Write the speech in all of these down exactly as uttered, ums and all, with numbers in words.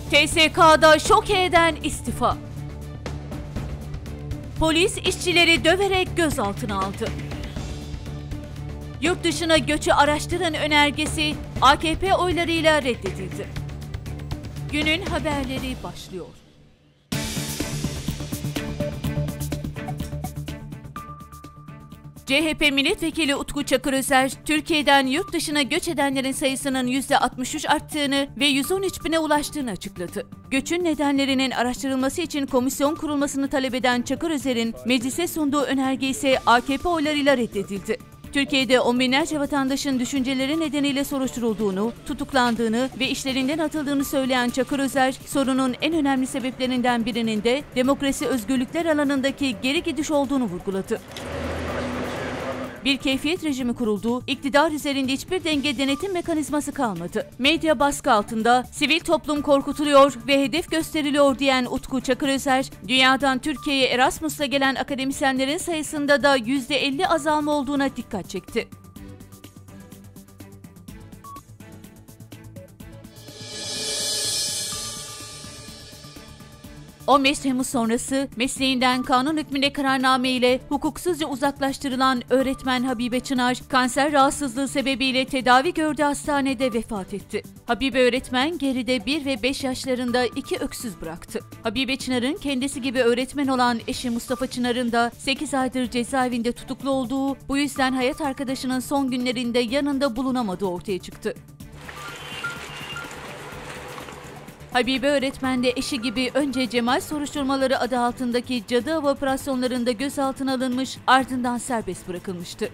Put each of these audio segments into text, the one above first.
T S K'da şok eden istifa. Polis işçileri döverek gözaltına aldı. Yurt dışına göçü araştırın önergesi A K P oylarıyla reddedildi. Günün haberleri başlıyor. C H P Milletvekili Utku Çakırözer, Türkiye'den yurt dışına göç edenlerin sayısının yüzde altmış üç arttığını ve yüz on üç bine ulaştığını açıkladı. Göçün nedenlerinin araştırılması için komisyon kurulmasını talep eden Çakırözer'in meclise sunduğu önerge ise A K P oylarıyla reddedildi. Türkiye'de on binlerce vatandaşın düşünceleri nedeniyle soruşturulduğunu, tutuklandığını ve işlerinden atıldığını söyleyen Çakırözer, sorunun en önemli sebeplerinden birinin de demokrasi özgürlükler alanındaki geri gidiş olduğunu vurguladı. Bir keyfiyet rejimi kuruldu, iktidar üzerinde hiçbir denge denetim mekanizması kalmadı. Medya baskı altında, sivil toplum korkutuluyor ve hedef gösteriliyor diyen Utku Çakırözer, dünyadan Türkiye'ye Erasmus'la gelen akademisyenlerin sayısında da yüzde elli azalma olduğuna dikkat çekti. on beş Temmuz sonrası mesleğinden kanun hükmünde kararname ile hukuksuzca uzaklaştırılan öğretmen Habibe Çınar, kanser rahatsızlığı sebebiyle tedavi gördüğü hastanede vefat etti. Habibe öğretmen geride bir ve beş yaşlarında iki öksüz bıraktı. Habibe Çınar'ın kendisi gibi öğretmen olan eşi Mustafa Çınar'ın da sekiz aydır cezaevinde tutuklu olduğu, bu yüzden hayat arkadaşının son günlerinde yanında bulunamadığı ortaya çıktı. Habibe öğretmen de eşi gibi önce Cemal soruşturmaları adı altındaki cadı avı operasyonlarında gözaltına alınmış, ardından serbest bırakılmıştı.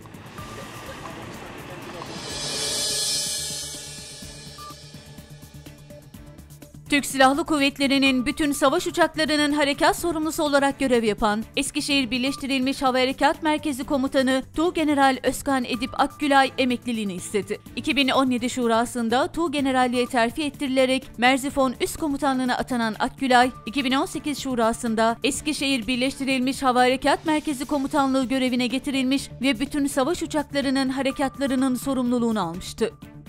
Türk Silahlı Kuvvetleri'nin bütün savaş uçaklarının harekat sorumlusu olarak görev yapan Eskişehir Birleştirilmiş Hava Harekat Merkezi Komutanı Tuğgeneral Özkan Edip Akgülay emekliliğini istedi. iki bin on yedi Şurası'nda Tuğgeneralliğe terfi ettirilerek Merzifon Üst Komutanlığı'na atanan Akgülay, iki bin on sekiz Şurası'nda Eskişehir Birleştirilmiş Hava Harekat Merkezi Komutanlığı görevine getirilmiş ve bütün savaş uçaklarının harekatlarının sorumluluğunu almıştı.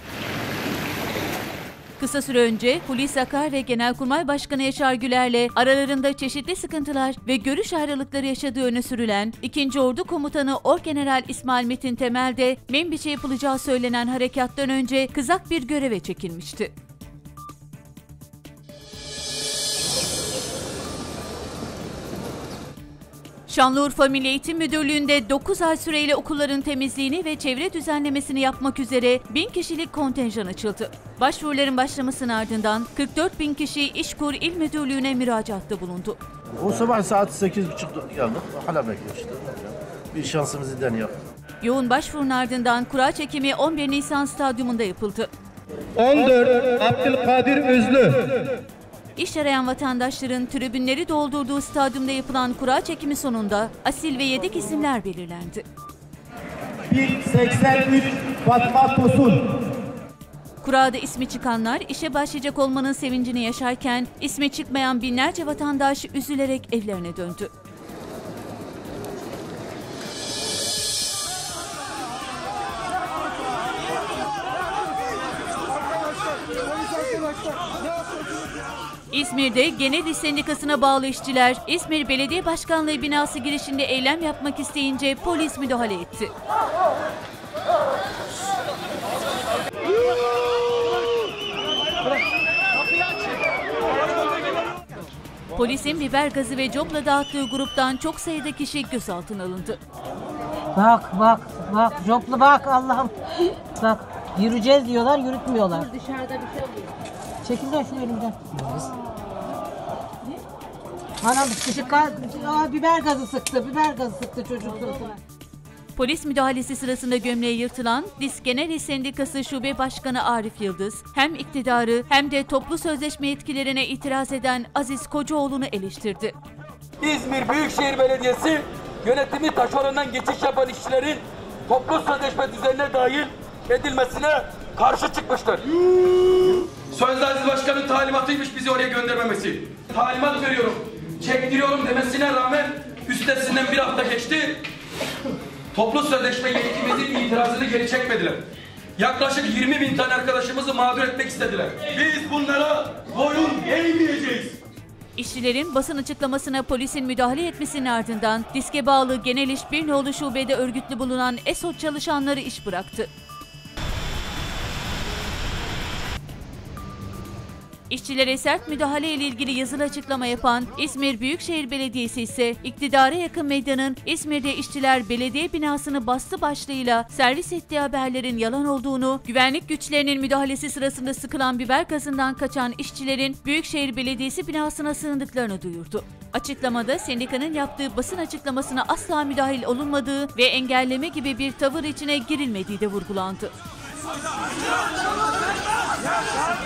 Kısa süre önce Hulusi Akar ve Genelkurmay Başkanı Yaşar Güler'le aralarında çeşitli sıkıntılar ve görüş ayrılıkları yaşadığı öne sürülen ikinci Ordu Komutanı Orgeneral İsmail Metin Temel de Menbiç'e yapılacağı söylenen harekattan önce kızak bir göreve çekilmişti. Şanlıurfa Milli Eğitim Müdürlüğü'nde dokuz ay süreyle okulların temizliğini ve çevre düzenlemesini yapmak üzere bin kişilik kontenjan açıldı. Başvuruların başlamasının ardından kırk dört bin kişi İşkur İl Müdürlüğü'ne müracaatta bulundu. O sabah saat sekiz buçukta geldik. Hala bekliyoruz işte. Bir şansımızı deneyelim. Yoğun başvurunun ardından kura çekimi on bir Nisan Stadyumunda yapıldı. on dört Abdülkadir Özlü. İş arayan vatandaşların tribünleri doldurduğu stadyumda yapılan kura çekimi sonunda asil ve yedek isimler belirlendi. bin seksen üç Fatma Tosun. Kurada ismi çıkanlar işe başlayacak olmanın sevincini yaşarken ismi çıkmayan binlerce vatandaş üzülerek evlerine döndü. İzmir'de Genel İş Sendikası'na bağlı işçiler, İzmir Belediye Başkanlığı binası girişinde eylem yapmak isteyince polis müdahale etti. Polisin biber gazı ve copla dağıttığı gruptan çok sayıda kişi gözaltına alındı. Bak bak bak coplu bak Allah'ım. Bak yürüyeceğiz diyorlar, yürütmüyorlar. Dur, dışarıda bir şey oluyor. Çekilden şu elimden. Anam sıkışık Aa, biber gazı sıktı, biber gazı sıktı çocuk suratına. Polis müdahalesi sırasında gömleği yırtılan Disk Genel İş Sendikası Şube Başkanı Arif Yıldız, hem iktidarı hem de toplu sözleşme yetkilerine itiraz eden Aziz Kocaoğlu'nu eleştirdi. İzmir Büyükşehir Belediyesi yönetimi taşerondan geçiş yapan işçilerin toplu sözleşme düzenine dahil edilmesine karşı çıkmıştır. Sözde Aziz Başkan'ın talimatıymış bizi oraya göndermemesi. Talimat veriyorum, çektiriyorum demesine rağmen üstesinden bir hafta geçti. Toplu sözleşme yetkimizin itirazını geri çekmediler. Yaklaşık yirmi bin tane arkadaşımızı mağdur etmek istediler. Biz bunlara boyun eğmeyeceğiz. İşçilerin basın açıklamasına polisin müdahale etmesinin ardından diske bağlı Genel İş Bir Nolu Şube'de örgütlü bulunan ESOT çalışanları iş bıraktı. İşçilere sert müdahale ile ilgili yazılı açıklama yapan İzmir Büyükşehir Belediyesi ise iktidara yakın medyanın İzmir'de işçiler belediye binasını bastı başlığıyla servis ettiği haberlerin yalan olduğunu, güvenlik güçlerinin müdahalesi sırasında sıkılan biber gazından kaçan işçilerin Büyükşehir Belediyesi binasına sığındıklarını duyurdu. Açıklamada sendikanın yaptığı basın açıklamasına asla müdahil olunmadığı ve engelleme gibi bir tavır içine girilmediği de vurgulandı.